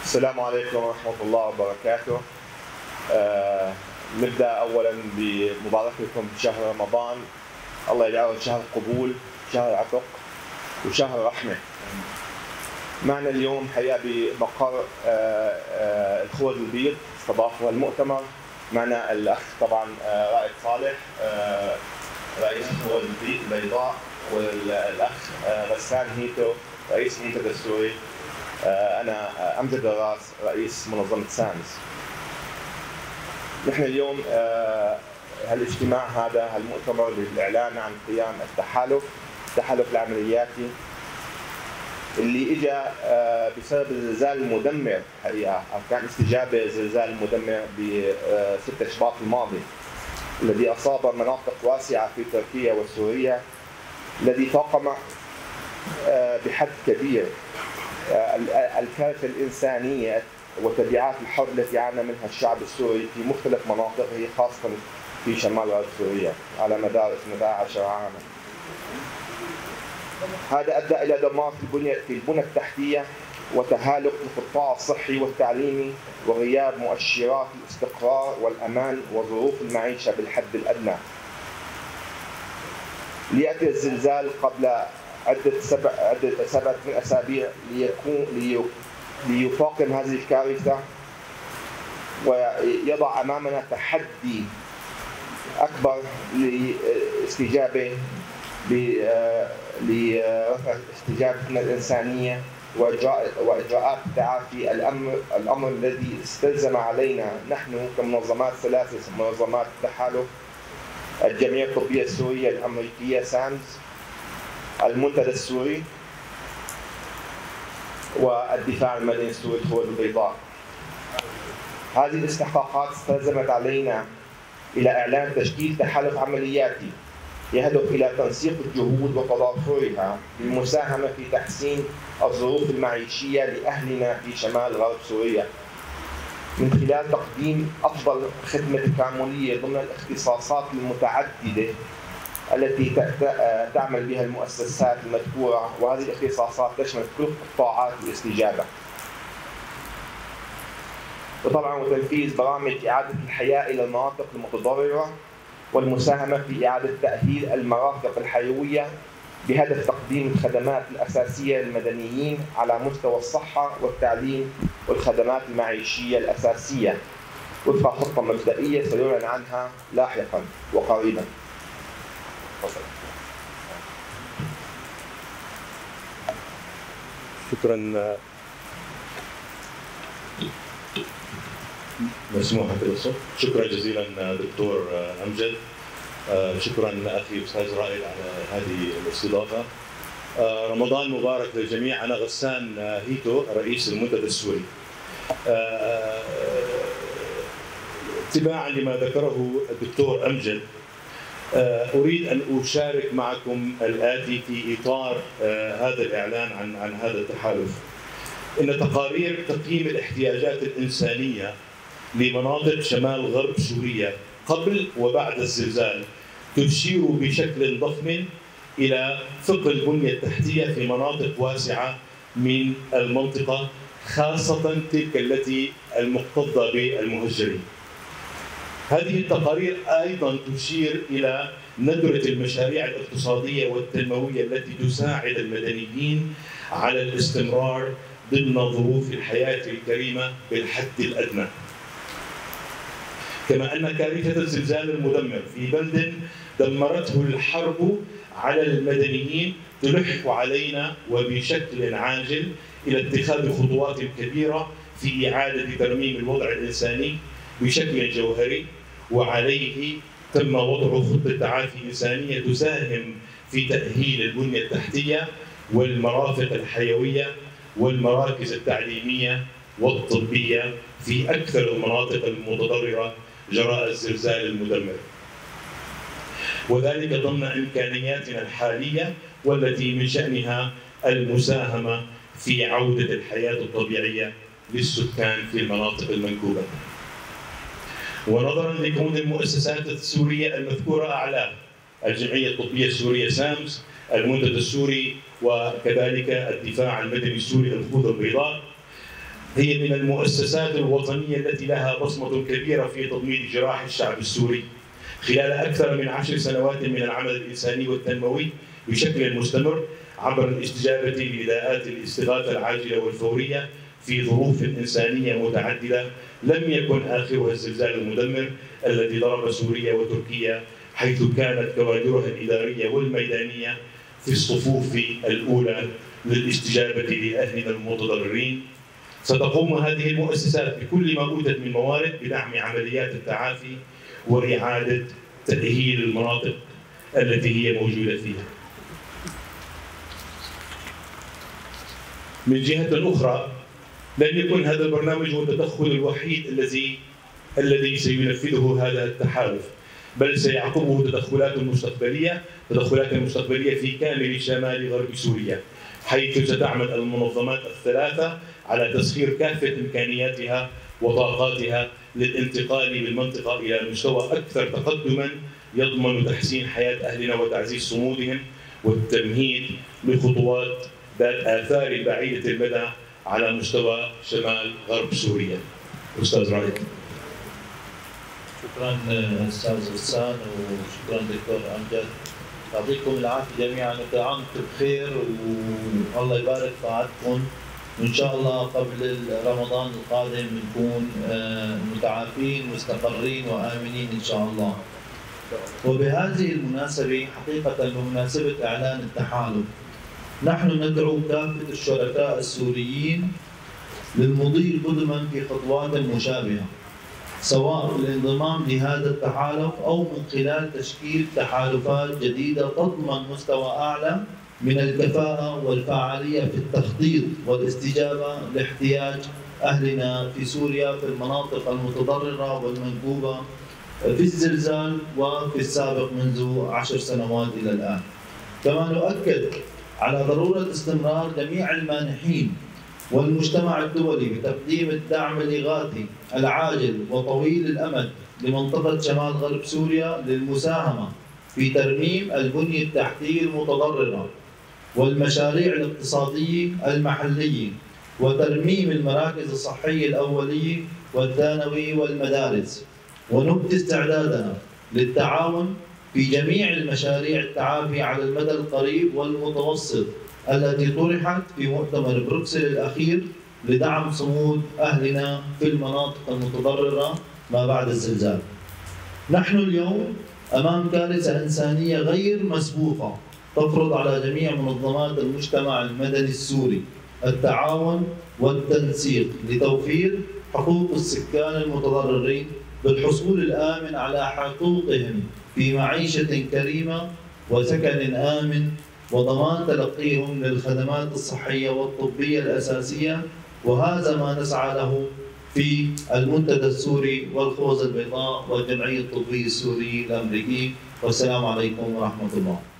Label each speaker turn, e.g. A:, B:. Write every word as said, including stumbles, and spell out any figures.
A: السلام عليكم ورحمة الله وبركاته. آه نبدأ أولا بمباركتكم بشهر رمضان. الله يجعله شهر قبول، شهر عتق وشهر رحمة. معنا اليوم حقيقة بمقر آه آه الخوذ البيض استضافوا المؤتمر. معنا الأخ طبعا آه رائد صالح آه رئيس الخوذ البيضاء، والأخ آه غسان هيتو رئيس المنتدى السوري. أنا أمجد دراس رئيس منظمة سامز. نحن اليوم هالاجتماع هذا هالمؤتمر للإعلان عن قيام التحالف التحالف العملياتي اللي اجى بسبب الزلزال المدمر. حقيقة كان استجابة للزلزال المدمر ب ستة شباط الماضي الذي أصاب مناطق واسعة في تركيا وسوريا، الذي فاقم بحد كبير الكارثة الإنسانية وتبعات الحرب التي عانى منها الشعب السوري في مختلف مناطقه، خاصة في شمال غرب سوريا على مدار اثنتي عشرة عاما. هذا أدى إلى دمار في البنية في البنى التحتية وتهالك القطاع الصحي والتعليمي وغياب مؤشرات الاستقرار والأمان وظروف المعيشة بالحد الأدنى. ليأتي الزلزال قبل عدة سبع عدة سبعة من أسابيع ليكون ليفاقم هذه الكارثة ويضع أمامنا تحدي أكبر لاستجابة لرفع استجابتنا الإنسانية وإجراء وإجراءات تعافي الأمر الأمر الذي استلزم علينا نحن كمنظمات ثلاثة منظمات التحالف: الجمعية الطبية السورية الأمريكية سامز، المنتدى السوري، والدفاع المدني السوري الخوذ البيضاء. هذه الاستحقاقات استلزمت علينا إلى إعلان تشكيل تحالف عملياتي يهدف إلى تنسيق الجهود وتضافرها للمساهمة في تحسين الظروف المعيشية لأهلنا في شمال غرب سوريا من خلال تقديم أفضل خدمة تكاملية ضمن الاختصاصات المتعددة التي تعمل بها المؤسسات المذكورة، وهذه الاختصاصات تشمل كل قطاعات الاستجابة، وطبعا وتنفيذ برامج إعادة الحياة إلى المناطق المتضررة والمساهمة في إعادة تأهيل المرافق الحيوية بهدف تقديم الخدمات الأساسية للمدنيين على مستوى الصحة والتعليم والخدمات المعيشية الأساسية وفق خطة مبدئية سيعلن عنها لاحقا وقريبا.
B: شكرا. مسموح بالصوت. شكرا جزيلا دكتور امجد. شكرا اخي استاذ رائد على هذه الاستضافه. رمضان مبارك للجميع. انا غسان هيتو رئيس المنتدى السوري. اتباعا لما ذكره الدكتور امجد، اريد ان اشارك معكم الاتي في اطار هذا الاعلان عن عن هذا التحالف. ان تقارير تقييم الاحتياجات الانسانيه لمناطق شمال غرب سوريا قبل وبعد الزلزال تشير بشكل ضخم الى ثقل البنيه التحتيه في مناطق واسعه من المنطقه، خاصه تلك التي المكتظه بالمهجرين. هذه التقارير ايضا تشير الى ندره المشاريع الاقتصاديه والتنمويه التي تساعد المدنيين على الاستمرار ضمن ظروف الحياه الكريمه بالحد الادنى. كما ان كارثه الزلزال المدمر في بلد دمرته الحرب على المدنيين تلح علينا وبشكل عاجل الى اتخاذ خطوات كبيره في اعاده ترميم الوضع الانساني بشكل جوهري، وعليه تم وضع خطة تعافي إنسانية تساهم في تأهيل البنية التحتية والمرافق الحيوية والمراكز التعليمية والطبية في أكثر المناطق المتضررة جراء الزلزال المدمر، وذلك ضمن إمكانياتنا الحالية والتي من شأنها المساهمة في عودة الحياة الطبيعية للسكان في المناطق المنكوبة. ونظرا لكون المؤسسات السورية المذكورة أعلاه: الجمعية الطبية السورية سامز، المنتدى السوري، وكذلك الدفاع المدني السوري الخوذ البيضاء، هي من المؤسسات الوطنية التي لها بصمة كبيرة في تضميد جراح الشعب السوري خلال أكثر من عشر سنوات من العمل الإنساني والتنموي بشكل مستمر عبر الاستجابة لنداءات الاستغاثة العاجلة والفورية في ظروف إنسانية متعددة لم يكن آخرها الزلزال المدمر الذي ضرب سوريا وتركيا، حيث كانت كوادرها الإدارية والميدانية في الصفوف الأولى للاستجابة لأهلنا المتضررين. ستقوم هذه المؤسسات بكل ما أوتت من موارد بدعم عمليات التعافي وإعادة تأهيل المناطق التي هي موجودة فيها. من جهة أخرى، لن يكون هذا البرنامج هو التدخل الوحيد الذي الذي سينفذه هذا التحالف، بل سيعقبه تدخلات مستقبلية، تدخلات مستقبلية في كامل شمال غرب سوريا، حيث ستعمل المنظمات الثلاثة على تسخير كافة إمكانياتها وطاقاتها للانتقال بالمنطقة إلى مستوى أكثر تقدما يضمن تحسين حياة أهلنا وتعزيز صمودهم والتمهيد لخطوات ذات آثار بعيدة المدى على مستوى شمال غرب سوريا. أستاذ رائد.
C: شكرا أستاذ غسان وشكرا دكتور أمجد. يعطيكم العافية جميعا وكل عام وانتم بخير والله يبارك في عادكم، وإن شاء الله قبل رمضان القادم نكون متعافين مستقرين وآمنين إن شاء الله. وبهذه المناسبة حقيقة بمناسبة إعلان التحالف، نحن ندعو كافة الشركاء السوريين للمضي قدما في خطوات مشابهة، سواء الانضمام لهذا التحالف أو من خلال تشكيل تحالفات جديدة تضمن مستوى أعلى من الكفاءة والفعالية في التخطيط والاستجابة لاحتياج أهلنا في سوريا في المناطق المتضررة والمنكوبة في الزلزال وفي السابق منذ عشر سنوات إلى الآن. كما نؤكد على ضرورة استمرار جميع المانحين والمجتمع الدولي بتقديم الدعم الإغاثي العاجل وطويل الأمد لمنطقة شمال غرب سوريا للمساهمة في ترميم البنية التحتية المتضررة والمشاريع الاقتصادية المحلية وترميم المراكز الصحية الأولية والثانوية والمدارس، ونبدي استعدادنا للتعاون في جميع المشاريع التعافي على المدى القريب والمتوسط التي طرحت في مؤتمر بروكسل الأخير لدعم صمود أهلنا في المناطق المتضررة ما بعد الزلزال. نحن اليوم أمام كارثة إنسانية غير مسبوقة تفرض على جميع منظمات المجتمع المدني السوري التعاون والتنسيق لتوفير حقوق السكان المتضررين بالحصول الآمن على حقوقهم في معيشة كريمة وسكن آمن وضمان تلقيهم للخدمات الصحية والطبية الأساسية، وهذا ما نسعى له في المنتدى السوري والخوذة البيضاء والجمعية الطبية السورية الأمريكية. والسلام عليكم ورحمة الله.